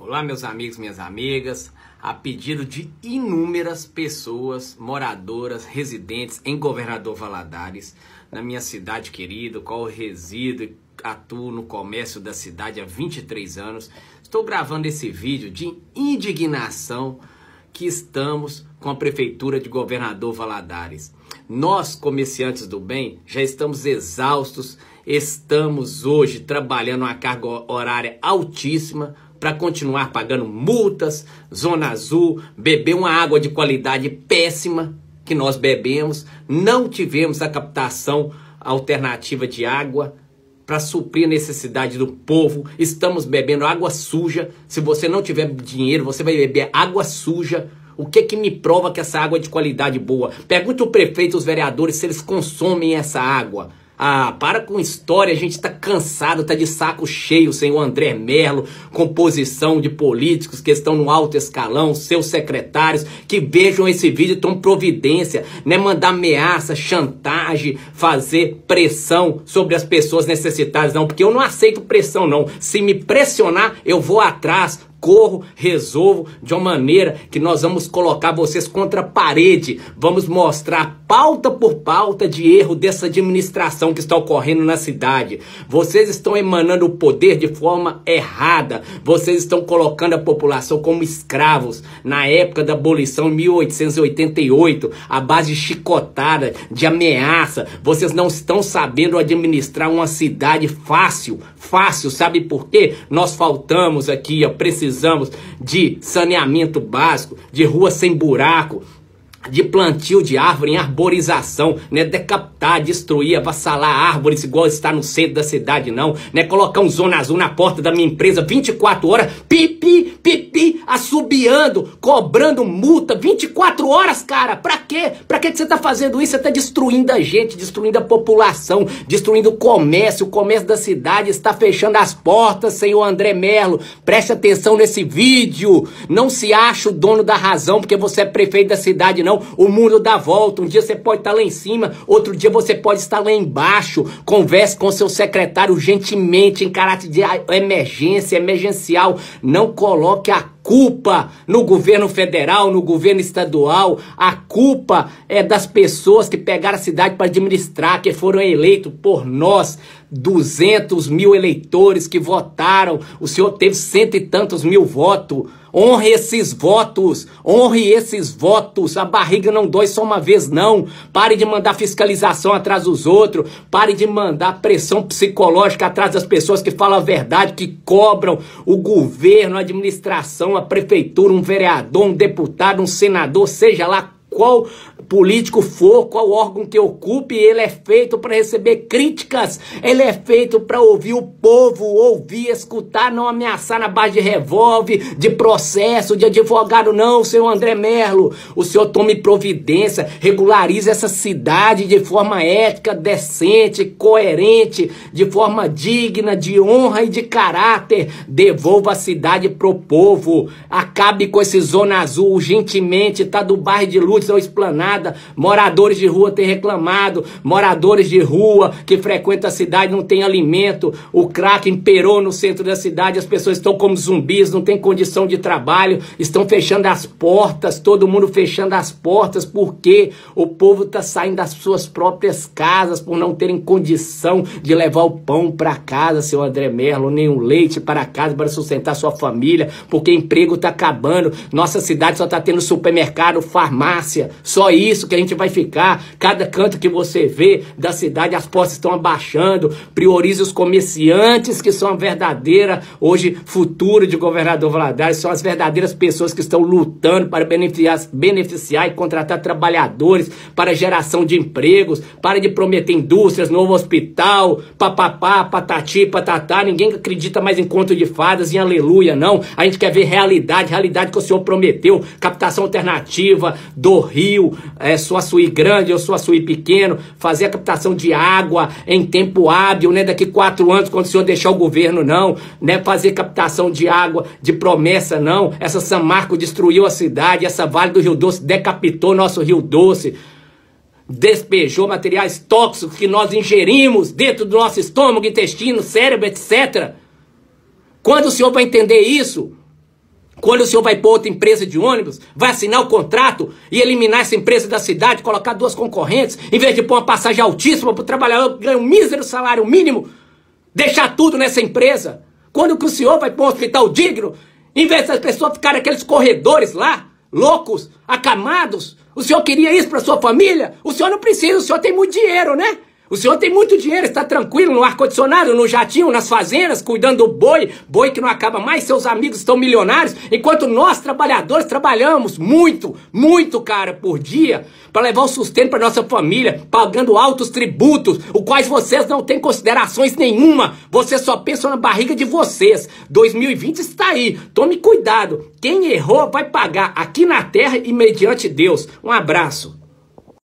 Olá, meus amigos, minhas amigas. A pedido de inúmeras pessoas, moradoras, residentes em Governador Valadares, na minha cidade querida, qual eu resido e atuo no comércio da cidade há 23 anos, estou gravando esse vídeo de indignação que estamos com a Prefeitura de Governador Valadares. Nós, comerciantes do bem, já estamos exaustos, estamos hoje trabalhando uma carga horária altíssima, para continuar pagando multas, zona azul, beber uma água de qualidade péssima que nós bebemos. Não tivemos a captação alternativa de água para suprir a necessidade do povo. Estamos bebendo água suja. Se você não tiver dinheiro, você vai beber água suja. O que me prova que essa água é de qualidade boa? Pergunta o prefeito e os vereadores se eles consomem essa água. Ah, para com história, a gente tá cansado, tá de saco cheio, senhor André Merlo, composição de políticos que estão no alto escalão, seus secretários, que vejam esse vídeo e tomem providência, né? Mandar ameaça, chantagem, fazer pressão sobre as pessoas necessitadas, não, porque eu não aceito pressão, não. Se me pressionar, eu vou atrás, corro, resolvo de uma maneira que nós vamos colocar vocês contra a parede. Vamos mostrar pauta por pauta de erro dessa administração que está ocorrendo na cidade. Vocês estão emanando o poder de forma errada. Vocês estão colocando a população como escravos. Na época da abolição em 1888, à base de chicotada, de ameaça. Vocês não estão sabendo administrar uma cidade fácil. Fácil, sabe por quê? Nós faltamos aqui, precisamos de saneamento básico, de rua sem buraco, de plantio de árvore em arborização, né? Decapitar, destruir, avassalar árvores igual está no centro da cidade, não, né? Colocar um zona azul na porta da minha empresa 24 horas, pipi, pipi, assobiando, cobrando multa 24 horas, cara. Pra quê? Pra que você tá fazendo isso? Você tá destruindo a gente, destruindo a população, destruindo o comércio da cidade está fechando as portas, senhor André Merlo. Preste atenção nesse vídeo. Não se acha o dono da razão porque você é prefeito da cidade, não. O mundo dá volta, um dia você pode estar lá em cima, outro dia você pode estar lá embaixo. Converse com seu secretário urgentemente, em caráter de emergência, emergencial. Não coloque a culpa no governo federal, no governo estadual. A culpa é das pessoas que pegaram a cidade para administrar, que foram eleitos por nós. 200 mil eleitores que votaram. O senhor teve 100 e tantos mil votos. Honre esses votos. Honre esses votos. A barriga não dói só uma vez, não. Pare de mandar fiscalização atrás dos outros. Pare de mandar pressão psicológica atrás das pessoas que falam a verdade, que cobram o governo, a administração, a prefeitura, um vereador, um deputado, um senador, seja lá qual político for, qual órgão que ocupe, ele é feito para receber críticas, ele é feito para ouvir o povo, ouvir, escutar, não ameaçar na base de revólver, de processo, de advogado, não, senhor André Merlo. O senhor tome providência, regularize essa cidade de forma ética, decente, coerente, de forma digna, de honra e de caráter. Devolva a cidade pro povo, acabe com esse zona azul urgentemente, tá do bairro de Lourdes ao Esplanada. Moradores de rua têm reclamado, moradores de rua que frequentam a cidade não têm alimento, o crack imperou no centro da cidade, as pessoas estão como zumbis, não tem condição de trabalho, estão fechando as portas, todo mundo fechando as portas, porque o povo está saindo das suas próprias casas por não terem condição de levar o pão para casa, seu André Merlo, nem o leite para casa para sustentar sua família, porque emprego está acabando, nossa cidade só está tendo supermercado, farmácia, só isso que a gente vai ficar. Cada canto que você vê da cidade, as portas estão abaixando. Priorize os comerciantes, que são a verdadeira, hoje, futuro de Governador Valadares, são as verdadeiras pessoas que estão lutando para beneficiar e contratar trabalhadores para geração de empregos. Para de prometer indústrias, novo hospital, papapá, patati, patatá. Ninguém acredita mais em conto de fadas, em aleluia, não. A gente quer ver realidade, realidade que o senhor prometeu, captação alternativa do rio, Suaçuí grande ou Suaçuí pequeno, fazer a captação de água em tempo hábil, né? Daqui 4 anos, quando o senhor deixar o governo, não, né? Fazer captação de água de promessa, não. Essa Samarco destruiu a cidade, essa Vale do Rio Doce decapitou nosso Rio Doce, despejou materiais tóxicos que nós ingerimos dentro do nosso estômago, intestino, cérebro, etc. Quando o senhor vai entender isso? Quando o senhor vai pôr outra empresa de ônibus, vai assinar o contrato e eliminar essa empresa da cidade, colocar duas concorrentes, em vez de pôr uma passagem altíssima para o trabalhador que ganha um mísero salário mínimo, deixar tudo nessa empresa. Quando que o senhor vai pôr um hospital digno, em vez das pessoas ficarem naqueles corredores lá, loucos, acamados, o senhor queria isso para sua família? O senhor não precisa, o senhor tem muito dinheiro, né? O senhor tem muito dinheiro, está tranquilo no ar-condicionado, no jatinho, nas fazendas, cuidando do boi, boi que não acaba mais, seus amigos estão milionários, enquanto nós, trabalhadores, trabalhamos muito, muito, cara, por dia, para levar o sustento para nossa família, pagando altos tributos, os quais vocês não têm considerações nenhuma, vocês só pensam na barriga de vocês. 2020 está aí, tome cuidado, quem errou vai pagar aqui na terra e mediante Deus. Um abraço.